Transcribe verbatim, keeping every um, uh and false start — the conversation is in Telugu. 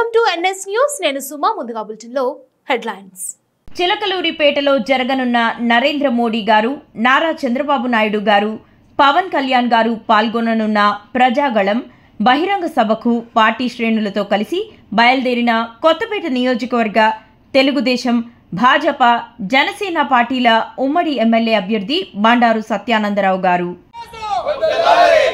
Welcome to NS news. నేను సుమా. ముందుగా బులెటిన్లో హెడ్లైన్స్. చిలకలూరిపేటలో జరగనున్న నరేంద్ర మోడీ గారు, నారా చంద్రబాబు నాయుడు గారు, పవన్ కళ్యాణ్ గారు పాల్గొననున్న ప్రజాగళం బహిరంగ సభకు పార్టీ శ్రేణులతో కలిసి బయలుదేరిన కొత్తపేట నియోజకవర్గ తెలుగుదేశం, భాజపా, జనసేన పార్టీల ఉమ్మడి ఎమ్మెల్యే అభ్యర్థి బండారు సత్యానందరావు గారు.